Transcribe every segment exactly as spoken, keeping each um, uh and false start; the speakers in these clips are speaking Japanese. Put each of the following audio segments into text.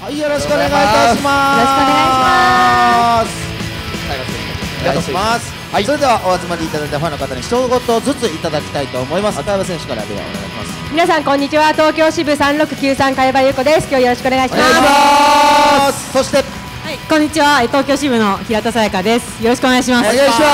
はい、よろしくお願いいたします。 よろしくお願いします。 お願いします。はい、それではお集まりいただいたファンの方に一言ずついただきたいと思います。赤山選手からではお願いします。 皆さんこんにちは。東京支部さんろくきゅうさん茅場優子です。今日よろしくお願いします。 お願いします。そしてはい、こんにちは。東京支部の平田さやかです。よろしくお願いします。 お願いします。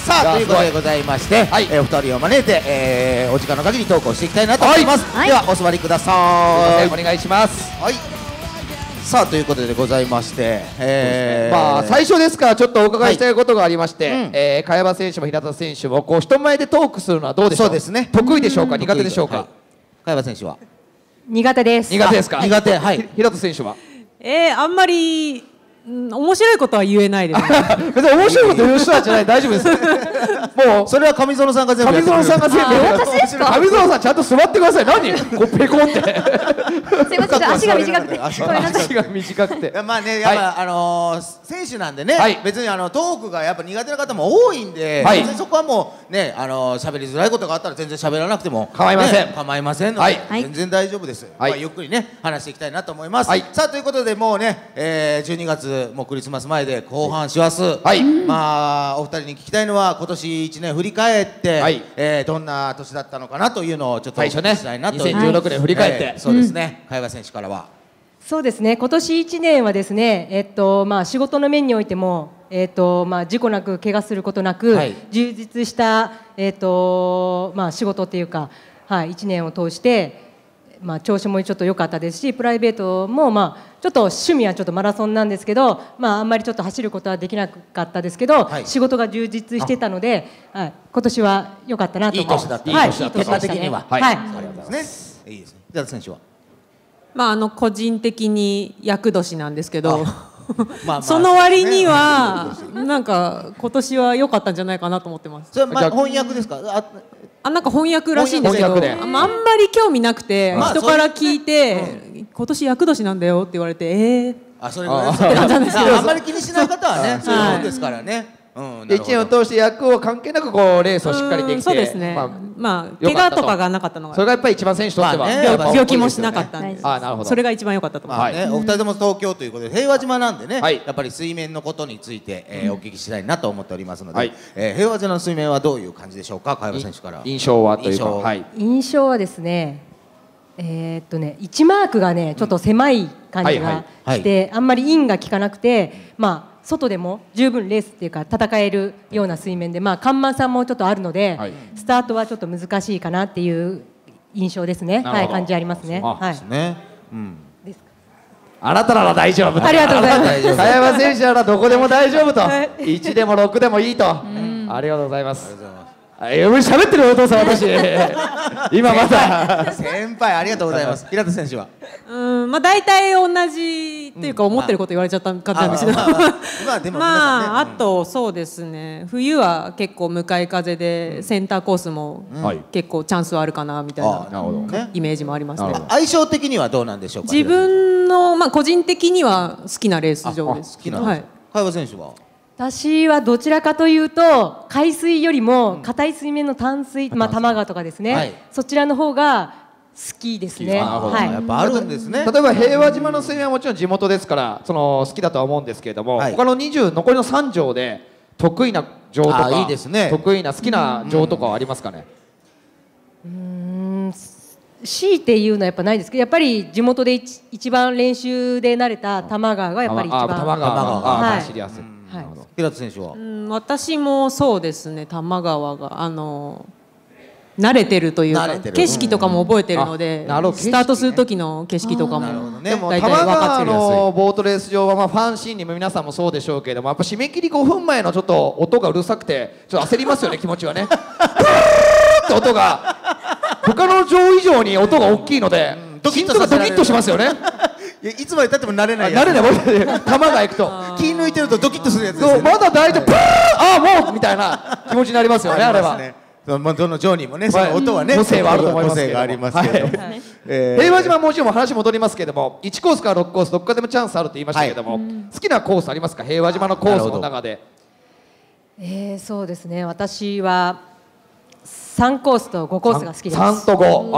さあ、ということでございまして、はい、えー、お二人を招いて、えー、お時間の限りトークをしていきたいなと思います。はい、ではお座りください。 お願いします。 はい。さあ、ということでございまして、えー、まあ最初ですからちょっとお伺いしたいことがありまして、はい、えー、茅場選手も平田選手もこう人前でトークするのはどうでしょう。 そうですね。 得意でしょうか、苦手でしょうか。はい、 茅場選手は苦手です。 苦手ですか。 苦手。はい。 平田選手はえー、あんまり面白いことは言えないです。 別に面白いこと言う人はじゃない、大丈夫です。もうそれは上園さんが全部。 上園さんが全部。 私ですか。 上園さんちゃんと座ってください。何こうペコンって。 すいません、足が短くて。 足が短くて。 まあね、やっぱあの選手なんでね、別にあのトークがやっぱ苦手な方も多いんで、そこはもうね、あの喋りづらいことがあったら全然喋らなくても構いません。 構いませんので、全然大丈夫です。まあゆっくりね話していきたいなと思います。さあ、ということでもうね、じゅうにがつもうクリスマス前で後半師走。まあお二人に聞きたいのは今年いちねん振り返ってどんな年だったのかなというのをちょっと最初ね、にせんじゅうろくねん振り返って。 そうですね、茅場選手からは。 そうですね、今年いちねんはですね、えっとまあ、仕事の面においても、えっとまあ、事故なく怪我することなく、はい、充実した、えっとまあ、仕事っていうか、はい、いちねんを通して、まあ、調子もちょっと良かったですし、プライベートも、まあ、ちょっと趣味はちょっとマラソンなんですけど、まあ、あんまりちょっと走ることはできなかったですけど、はい、仕事が充実してたので、はい、今年は良かったなと思います。 いい年だった。 はい、 結果的には。 はい、 ありがとうございます。いいですね。平田選手は。 まあ、あの個人的に厄年なんですけどその割にはなんか今年は良かったんじゃないかなと思ってます。 それは翻訳ですか。 あ、なんか翻訳らしいんですけど、あんまり興味なくて人から聞いて今年厄年なんだよって言われて、ええ、 あ、それぐらいあんまり気にしない方はね、そういうことですからね。 いちねんを通して役を関係なくこうレースをしっかりできて、 そうですね、まあ怪我とかがなかったのが、 それがやっぱり一番選手としては病気もしなかったんで、 あ、なるほど、 それが一番良かったと思います。 お二人とも東京ということで平和島なんでね、やっぱり水面のことについてお聞きしたいなと思っておりますので、平和島の水面はどういう感じでしょうか。茅場選手から印象はというか。 印象はですね、えっとねいちマークがねちょっと狭い感じがしてあんまりインが効かなくて、まあ外でも十分レースっていうか戦えるような水面で、まあ看板さんもちょっとあるので、はい、スタートはちょっと難しいかなっていう印象ですね。はい、感じありますね。はい。ね。 うん。ですか。あなたなら大丈夫。 ありがとうございます。 茅場選手ならどこでも大丈夫と。いちでもろくでもいいと。ありがとうございます。喋ってるお父さん、私今まだ先輩ありがとうございます。平田選手はうん、まあ大体同じっていうか思ってること言われちゃった感じなんですけど、まああとそうですね、冬は結構向かい風でセンターコースも結構チャンスはあるかなみたいなイメージもありますね。 相性的にはどうなんでしょうか。 自分のまあ個人的には好きなレース場です。 好きな。はい。茅場選手は私はどちらかというと海水よりも硬い水面の淡水、まあ多摩川とかですね、はい、そちらの方が好きですね。 はい、やっぱあるんですね。 例えば平和島の水面はもちろん地元ですからその好きだとは思うんですけれども、はい、他のにじゅう残りのさん条で得意な条とかいいです、ね、得意な好きな条とかはありますかね。 うーん、強いて言うのはやっぱないですけど、やっぱり地元で一一番練習で慣れた多摩川がやっぱり一番。多摩川が走りやすい。 平田選手は、 うん、私もそうですね、多摩川があの慣れてるというか景色とかも覚えてるので、うん、スタートする時の景色とかもでも多摩川のボートレース場はまあファンシーンにも皆さんもそうでしょうけれども、やっぱ締め切りごふんまえのちょっと音がうるさくてちょっと焦りますよね気持ちはね。ふーって音が他の場以上に音が大きいので心臓がドキッとしますよね。 いつまでたっても慣れないやつ。 慣れない。玉が行くと気抜いてるとドキッとするやつですよね。 まだ大丈夫。ああもうみたいな気持ちになりますよねあれは。 どのジョーにもねその音はね個性はあると思いますけど。 個性がありますけど。 平和島もちろん話戻りますけども、いちコースからろくコースどこかでもチャンスあるって言いましたけども、好きなコースありますか。平和島のコースの中で。 えそうですね、私はさんコースとごコースが好きです。 さんとご。あ、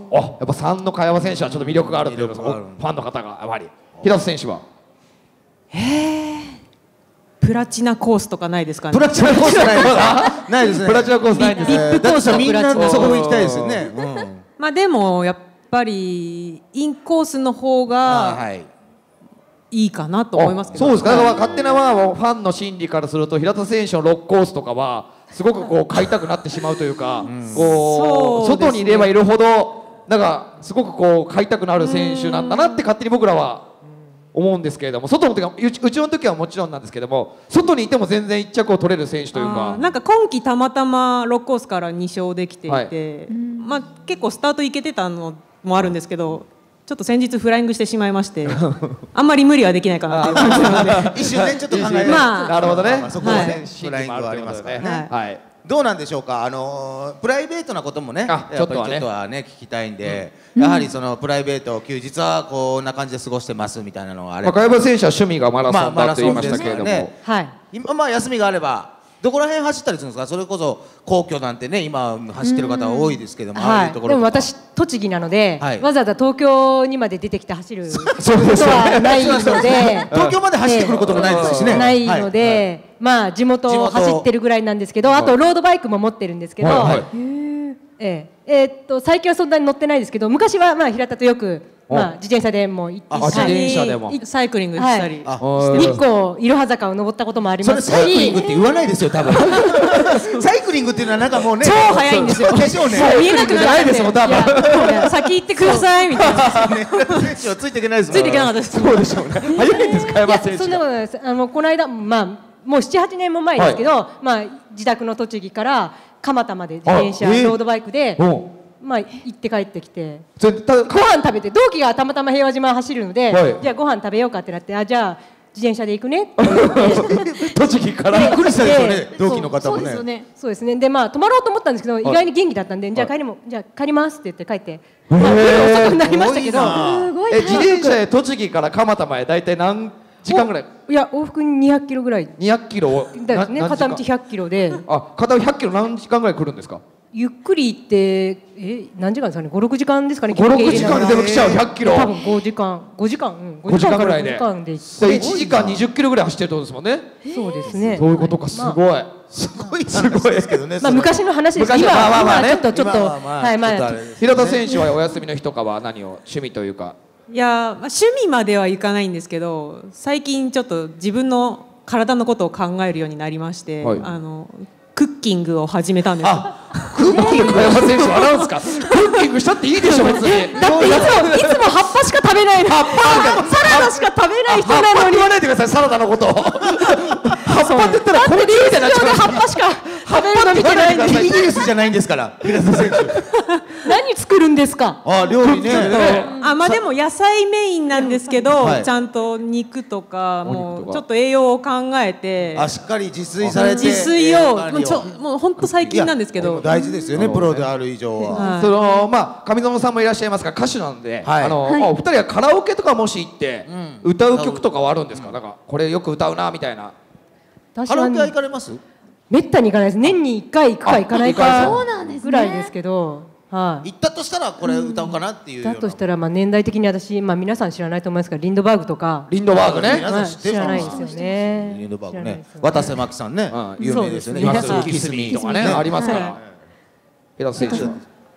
あ、やっぱさんの茅場選手はちょっと魅力があるというファンの方がやはり。平田選手はへえ、プラチナコースとかないですかね。 プラチナコースないですか。ないですね。 プラチナコースないんですね。 だとしたらみんなそこ行きたいですよね。 まあでもやっぱりインコースの方がいいかなと思いますけど。 そうですか。だから勝手なはファンの心理からすると平田選手のろくコースとかはすごくこう買いたくなってしまうというか、こう外にいればいるほどなんかすごくこう買いたくなる選手なんだなって勝手に僕らは思うんですけれども、外の時はうちうちの時はもちろんなんですけども、外にいても全然一着を取れる選手というか、 なんか今季たまたまろくコースからに勝できていて、はい、まあ結構スタートいけてたのもあるんですけど、ちょっと先日フライングしてしまいましてあんまり無理はできないかなっていう感じなので一瞬ねちょっと考えまあなるほどね、 そこはねフライングはありますからね。はい、どうなんでしょうか。あのプライベートなこともね、やっぱりちょっとはね聞きたいんで、やはりそのプライベート休日はこんな感じで過ごしてますみたいなのがあれば、 茅場選手は趣味がマラソンだと言いましたけれども、 今まあ休みがあればどこら辺走ったりするんですか。それこそ皇居なんてね今走ってる方多いですけども、ああいうところ。 でも私栃木なので、わざわざ東京にまで出てきて走ることはないので、 東京まで走ってくることもないですしね。 ないので、まあ地元を走ってるぐらいなんですけど、あとロードバイクも持ってるんですけど、ええっと最近はそんなに乗ってないですけど、昔はまあ平田とよくまあ自転車でも行って自転車でもサイクリングしたり、 日光いろは坂を登ったこともありますし。 それサイクリングって言わないですよ多分。サイクリングっていうのはなんかもうね超速いんですよ。 でしょうね。 見えなくないですもん多分。先行ってくださいみたいな。 選手はついていけないです。 ついていけなかったです。 そうでしょうね。速いんですか山選手。 そんなことないです。あのこの間まあもう七八年も前ですけど、まあ自宅の栃木から蒲田まで自転車ロードバイクで。まあ行って帰ってきてご飯食べて、同期がたまたま平和島走るので、はい、じゃあご飯食べようかってなって、あじゃあ自転車で行くねって言って栃木からびっくりしたですよね、同期の方もね。 そうですよね。そうですね。でまあ泊まろうと思ったんですけど、意外に元気だったんで、じゃあ帰りもじゃあ帰りますって言って帰って、まあ遅くなりましたけど、 すごい。え自転車で栃木から蒲田までだいたい何時間ぐらい？ いや往復にひゃくキロぐらい。 にひゃくキロだね。片道ひゃくキロで。 あ片道ひゃくキロ何時間ぐらい来るんですか？ ゆっくり行ってえ何時間ですかね。ごろくじかんですかね。 ごろくじかんでも来ちゃうひゃくキロ。 多分ごじかんごじかんうんごじかんぐらいで。 ごじかんでいちじかんにじゅっキロぐらい走ってるってことですもんね。 そうですね。 そういうことか。すごいすごいすごいですけどね。 まあ昔の話です。今まあまあね。 ちょっとちょっとはいまあ平田選手はお休みの日とかは何を趣味というか。 いや、まあ、趣味まではいかないんですけど、最近ちょっと自分の体のことを考えるようになりまして、はい、あのクッキングを始めたんです。 クッキング茅場選手笑うんですか？クッキングしたっていいでしょ別に。 だっていつもいつも葉っぱしか食べないの。葉っぱサラダしか食べない人なのに。 言わないでくださいサラダのこと。葉っぱって言ったらこれでいいじゃないですか。 葉っぱしか食べるの見てないんで。 イギリスじゃないんですから平田選手。 何作るんですか？ あ料理ね。 あまあでも野菜メインなんですけど、ちゃんと肉とかもうちょっと栄養を考えて。 あしっかり自炊されて。 自炊をもうちょもう本当最近なんですけど。 大事ですよねプロである以上は。 そのまあ上園さんもいらっしゃいますが歌手なんで、あのお二人はカラオケとかもし行って歌う曲とかはあるんですか？なんかこれよく歌うなみたいな。 カラオケは行かれます？ めったに行かないです。年にいっかい行くか行かないかぐらいですけど、 はい。行ったとしたらこれ歌おうかなっていう。 だとしたらまあ年代的に私まあ皆さん知らないと思いますがリンドバーグとか。 リンドバーグね。 知らないですよね。 リンドバーグね。渡瀬真希さんね有名ですよね。 皆さんキスミとかねありますから。平田選手。 う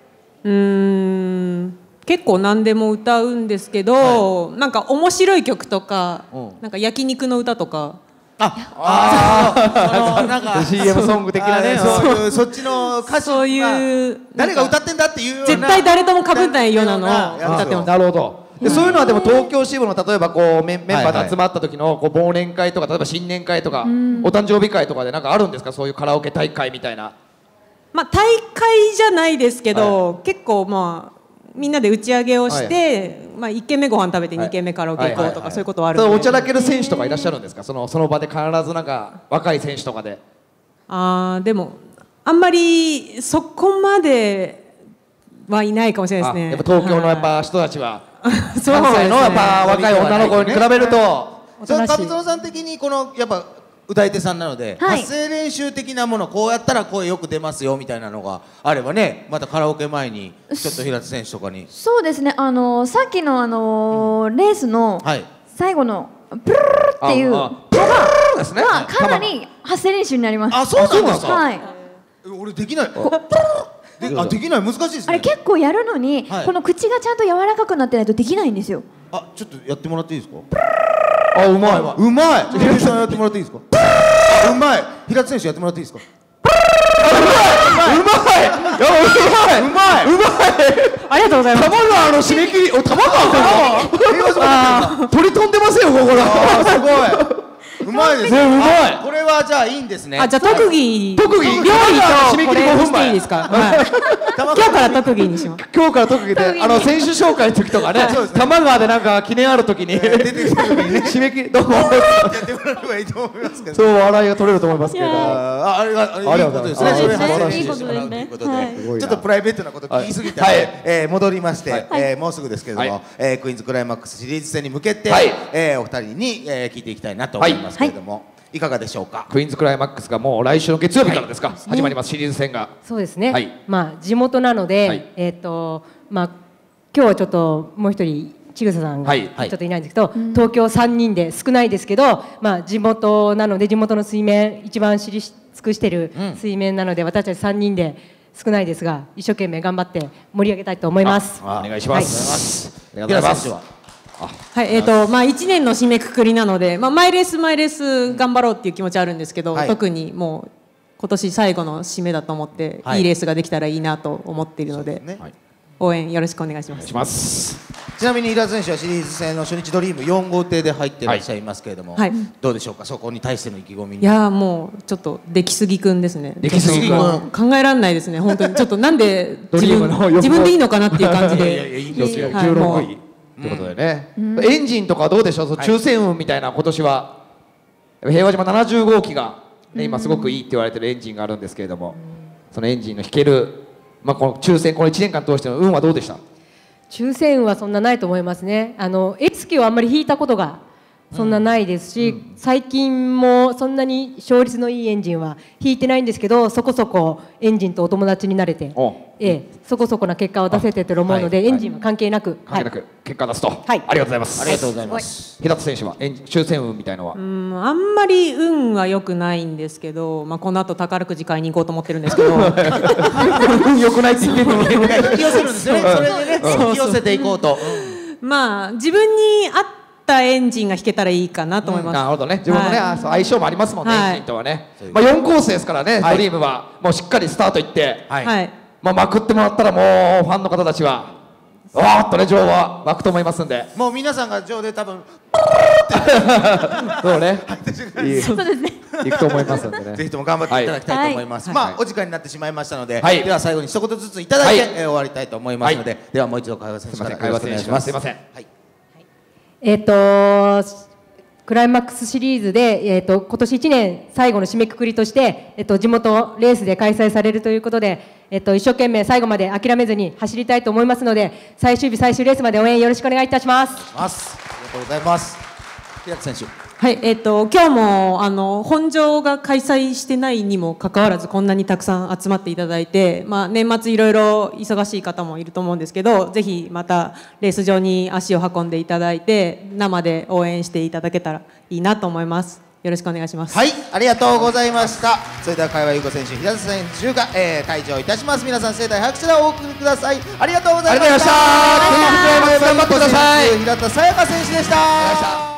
ーん結構何でも歌うんですけど、なんか面白い曲とか、なんか焼肉の歌とか。 ああなんかシーエム ソング的なね。 そういうそっちの歌詞そういう誰が歌ってんだっていうような絶対誰とも被んないようなのを歌ってます。 なるほど。でそういうのはでも東京支部の例えばこうメンバーで集まった時のこう忘年会とか例えば新年会とかお誕生日会とかでなんかあるんですか？そういうカラオケ大会みたいな。 まあ大会じゃないですけど結構まあみんなで打ち上げをして、まあいっけんめご飯食べてにけんめカラオケ行こうとかそういうことはあるので。 おちゃらける選手とかいらっしゃるんですか？そのその場で必ずなんか若い選手とかで。 ああでもあんまりそこまではいないかもしれないですね。 やっぱ東京のやっぱ人たちは関西のやっぱ若い女の子に比べると。 上園さん的にこのやっぱ歌い手さんなので、はい、発声練習的なもの、こうやったら声よく出ますよみたいなのがあればね、またカラオケ前にちょっと平田選手とかに。 そうですね、あのー、さっきの、あのーうん、レースの最後のプルルルっていうのがかなり発声練習になります。 あ、そうなんですか。 はい、 俺できない。で, あできない、難しいですね。 あれ結構やるのに、はい、この口がちゃんと柔らかくなってないとできないんですよ。 あ、ちょっとやってもらっていいですか。あ、うまい、うまい。平田さんやってもらっていいですか。うまい。平田選手やってもらっていいですか。うまい。うまい。うまい。うまい。うまい。 ありがとうございます。 玉川の締め切り、お玉川。鳥飛んでますよ、ここら。 すごい。うまいですね。うまい。これはじゃあいいんですね。 あ、じゃあ特技。 特技。 料理とこれしていいですか。今日から特技にします。 今日から特技で、あの選手紹介の時とかね、玉川でなんか記念ある時に出てきた時にね、締め切りどうも。やってもらえばいいと思いますけど。そう笑いが取れると思いますけど。あ、あれがいいことですね。それ話してもらうということで、ちょっとプライベートなこと聞きすぎたので戻りまして、もうすぐですけれども、クイーンズクライマックスシリーズ戦に向けてお二人に聞いていきたいなと思いますけれども。いかがでしょうか。 クイーンズクライマックスがもう来週の月曜日からですか、はい、始まります、シリーズ戦が。 そうですね、はい、まあ地元なので、はい、えっとまあ今日はちょっともう一人ちぐささんがちょっといないんですけど、はいはい、東京さんにんで少ないですけど、まあ地元なので、地元の水面一番知り尽くしている水面なので、うん、私たちさんにんで少ないですが一生懸命頑張って盛り上げたいと思います。 お願いします。 ありがとうございます。 はい、えーとまあ、いちねんの締めくくりなので、まあ、マイレースマイレース頑張ろうっていう気持ちあるんですけど、はい、特にもう今年最後の締めだと思って、はい、いいレースができたらいいなと思っているので、ね、応援よろしくお願いします。 お願いします。 ちなみに平田選手はシリーズ戦の初日ドリームよん号艇で入っていらっしゃいますけれども、はい、どうでしょうか、そこに対しての意気込みに。 いやもうちょっと出来すぎくんですね。出来すぎくん考えられないですね、本当に。ちょっとなんで自分自分でいいのかなっていう感じで。いやいやいいんですよ、 じゅうろくいということでね、うん、エンジンとかどうでしょう、抽選運みたいな、今年は平和島ななじゅう号機が、ね、今すごくいいって言われてるエンジンがあるんですけれども、そのエンジンの引ける、まあ、この抽選このいちねんかん通しての運はどうでした？ 抽選運はそんなないと思いますね。あのエスキをあんまり引いたことがそんなないですし、うん、最近もそんなに勝率のいいエンジンは引いてないんですけど、そこそこエンジンとお友達になれて、ええ、そこそこな結果を出せてると思うので、はい、エンジンは関係なく、 関係なく、はい、結果出すと、はい、ありがとうございます。 ありがとうございます。 平田選手はエンジン抽選運みたいのは、 うん、あんまり運は良くないんですけど、まあ、この後宝くじ買いに行こうと思ってるんですけど運良くないって言ってるのに引き寄せるんですよね。それでね、引き寄せていこうと。 まあ自分に合ったエンジンが引けたらいいかなと思います。 なるほどね。自分のね、相性もありますもんね、エンジンとはね。まあよんコースですからね、ドリームはもうしっかりスタートいって、まあまくってもらったらもうファンの方たちはわーっとね、ジョーは巻くと思いますんで、 もう皆さんがジョーで多分そうね、 そうですね、 いくと思いますんでね、 ぜひとも頑張っていただきたいと思います。まあお時間になってしまいましたので、では最後に一言ずついただいて終わりたいと思いますので、ではもう一度会話選手からよろしくお願いします。 すいません。 えっとクライマックスシリーズで、えー、と今年いちねん最後の締めくくりとして、えー、と地元レースで開催されるということで、えー、と一生懸命最後まで諦めずに走りたいと思いますので、最終日最終レースまで応援よろしくお願いいたします。 ありがとうございます。平田選手、 はい、えー、と今日もあの本場が開催してないにもかかわらずこんなにたくさん集まっていただいて、まあ、年末いろいろ忙しい方もいると思うんですけど、ぜひまたレース場に足を運んでいただいて生で応援していただけたらいいなと思います。よろしくお願いします。 はい、ありがとうございました。それでは海和優子選手、平田選手が、えー、退場いたします。皆さん盛大拍手でお送りください。ありがとうございました。 ありがとうございました。頑張ってください。 平田さやか選手でした。